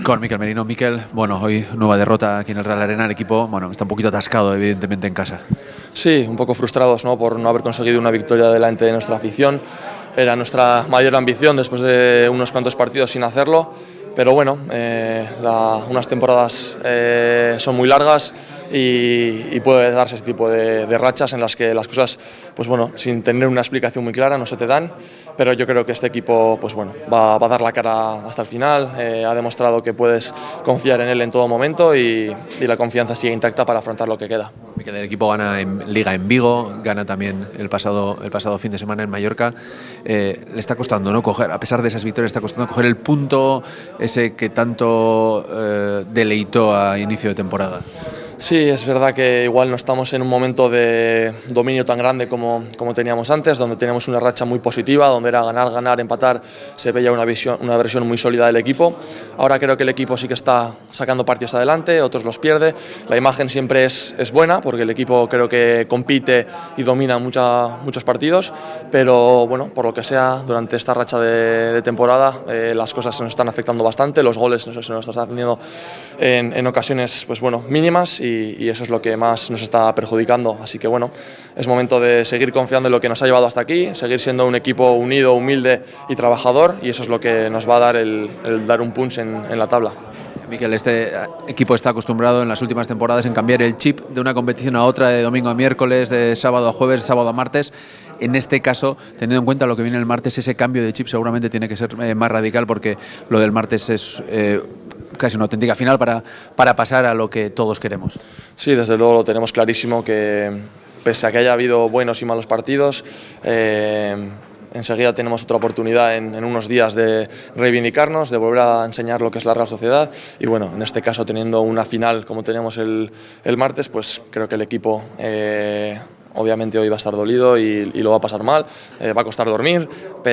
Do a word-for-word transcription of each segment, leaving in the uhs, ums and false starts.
Con Mikel Merino. Mikel, bueno, hoy nueva derrota aquí en el Real Arena. El equipo, bueno, está un poquito atascado, evidentemente, en casa. Sí, un poco frustrados, ¿no?, por no haber conseguido una victoria delante de nuestra afición. Era nuestra mayor ambición después de unos cuantos partidos sin hacerlo. Pero bueno, eh, la, unas temporadas eh, son muy largas y, y puede darse este tipo de, de rachas en las que las cosas, pues bueno, sin tener una explicación muy clara, no se te dan. Pero yo creo que este equipo, pues bueno, va, va a dar la cara hasta el final. Eh, ha demostrado que puedes confiar en él en todo momento y, y la confianza sigue intacta para afrontar lo que queda. Mikel, el equipo gana en Liga en Vigo, gana también el pasado, el pasado fin de semana en Mallorca. Eh, le está costando, ¿no?, coger, a pesar de esas victorias, está costando coger el punto ese que tanto eh, deleitó a inicio de temporada. Sí, es verdad que igual no estamos en un momento de dominio tan grande como, como teníamos antes, donde teníamos una racha muy positiva, donde era ganar, ganar, empatar, se veía una, visión, una versión muy sólida del equipo. Ahora creo que el equipo sí que está sacando partidos adelante, otros los pierde. La imagen siempre es, es buena, porque el equipo creo que compite y domina mucha, muchos partidos, pero bueno, por lo que sea, durante esta racha de, de temporada eh, las cosas se nos están afectando bastante, los goles se nos están haciendo en, en ocasiones, pues bueno, mínimas, y y eso es lo que más nos está perjudicando. Así que bueno, es momento de seguir confiando en lo que nos ha llevado hasta aquí, seguir siendo un equipo unido, humilde y trabajador, y eso es lo que nos va a dar el, el dar un punch en, en la tabla. Mikel, este equipo está acostumbrado en las últimas temporadas en cambiar el chip de una competición a otra, de domingo a miércoles, de sábado a jueves, sábado a martes. En este caso, teniendo en cuenta lo que viene el martes, ese cambio de chip seguramente tiene que ser eh, más radical, porque lo del martes es eh, casi una auténtica final para, para pasar a lo que todos queremos. Sí, desde luego lo tenemos clarísimo, que pese a que haya habido buenos y malos partidos, eh, enseguida tenemos otra oportunidad en, en unos días de reivindicarnos, de volver a enseñar lo que es la Real Sociedad, y bueno, en este caso teniendo una final como tenemos el, el martes, pues creo que el equipo eh, obviamente hoy va a estar dolido y, y lo va a pasar mal, eh, va a costar dormir,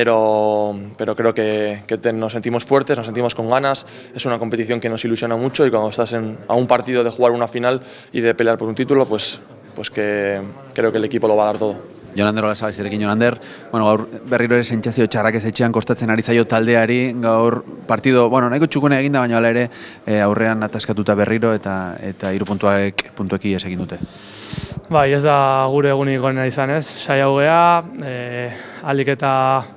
pero, pero creo que, que te, nos sentimos fuertes, nos sentimos con ganas. Es una competición que nos ilusiona mucho, y cuando estás en, a un partido de jugar una final y de pelear por un título, pues, pues que creo que el equipo lo va a dar todo. Jonander, hola, sabes, Irekin Jonander. Bueno, gaur berriro ere sentsazio txarrak ez etxean kostatzen ari zaio taldeari. Gaur partido, bueno, nahiko txukuna eginda, baina hala ere eh, aurrean ataskatuta berriro eta eta hiru puntuak puntueki ez egin dute. Bai, ez da gure egunik onena izan, ez? Saiatu gea, eh, alik eta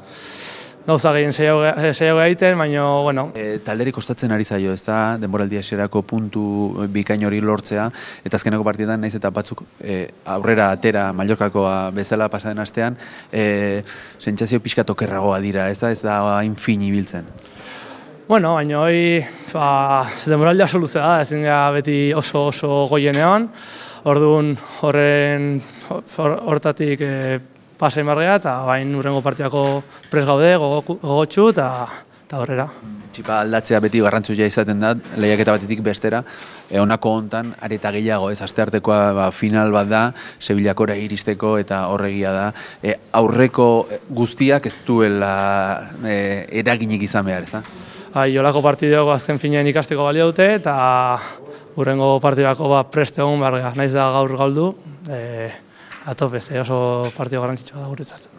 gauza gehien saiatu egiten, baina, bueno. E, talderi kostatzen ari zaio, ez da, denboraldi hasierako puntu bikain hori lortzea, eta azkeneko partidan naiz eta batzuk e, aurrera atera Mallorcakoa bezala pasaden astean, e, sentsazio pixka tokerragoa dira, ez da, ez da hain fin ibiltzen. Bueno, baina hoi, ba, denboraldia oso luzea da, ezin gara beti oso oso goienean, orduan horren hortatik e, pasein bargea, eta bain urrengo partiako pres gaude, gogotxu eta horrera. Txipa aldatzea beti garrantzua izaten da, lehiaketa batetik bestera, e, honako hontan areta gehiago, ez, asteartekoa ba, final bat da, Sevillakora iristeko, eta horregia da, e, aurreko guztiak ez duela e, eraginik izan behar, ez da? Bai, jolako partideoko azken finean ikasteko balio dute, eta urrengo partidako ba, preste egon behar gara, naiz da gaur galdu, e, atopez, oso partido garrantzitsua da guretzat.